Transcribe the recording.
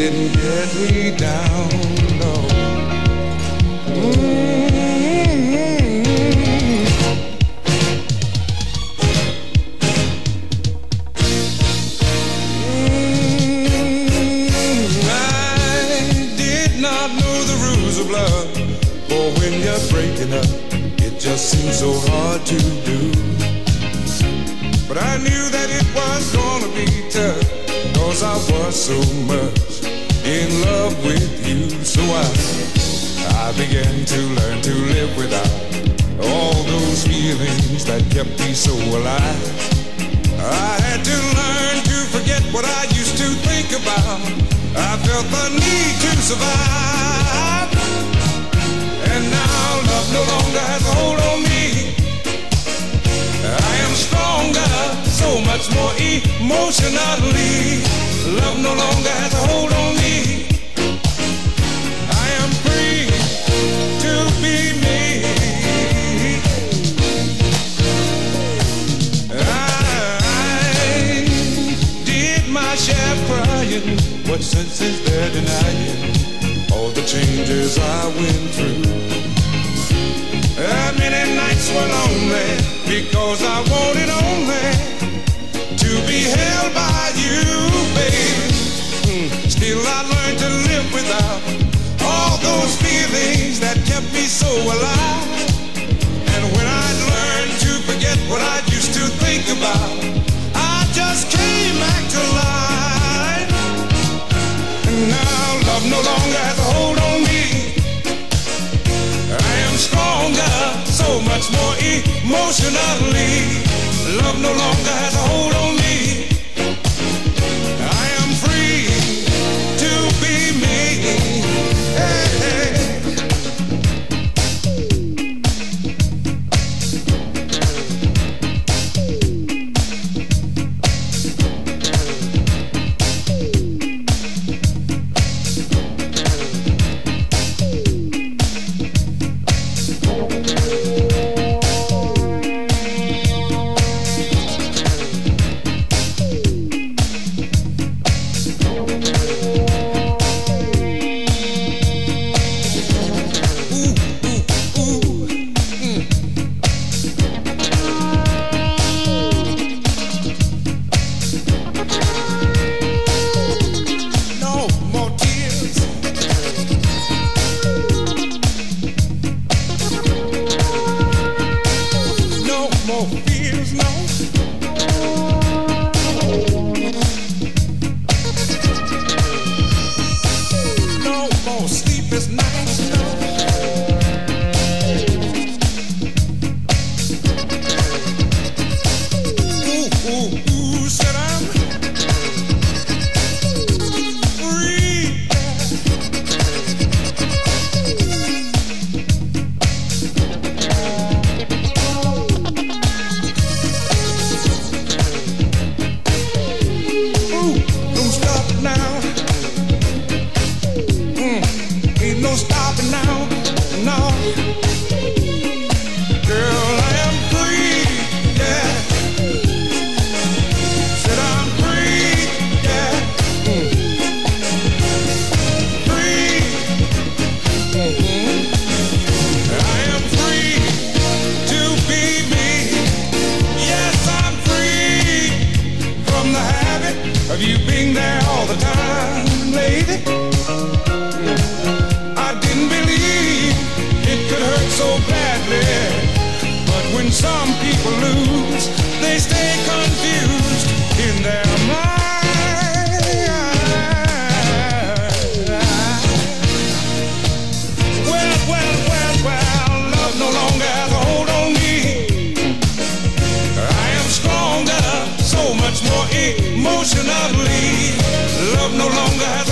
didn't get me down low. I did not know the rules of love, for when you're breaking up, it just seems so hard to do. But I knew that it was gonna be tough, 'cause I was so much in love with you. So I began to learn to live without all those feelings that kept me so alive. I had to learn to forget what I used to think about. I felt the need to survive, and now love no longer has a hold on me. I am stronger, so much more emotionally. Love no longer has a hold on me. I am free to be me. I did my share of crying. What sense is there denying all the changes I went through? Many nights were lonely, because I wanted only to be held by you, baby. Still I learned to live without all those feelings that kept me so alive. And when I learned to forget what I used to think about, I just came back to life. And now love no longer has a hold on me. I am stronger, so much more emotionally. Love no longer has a hold on me. I am free to be me. Hey, hey. Of you being there all the time, lady. I didn't believe it could hurt so badly, but when some people lose, they stay confused in their mind. Well, love no longer has a hold on me. I am stronger, so much more emotionally. Love no longer has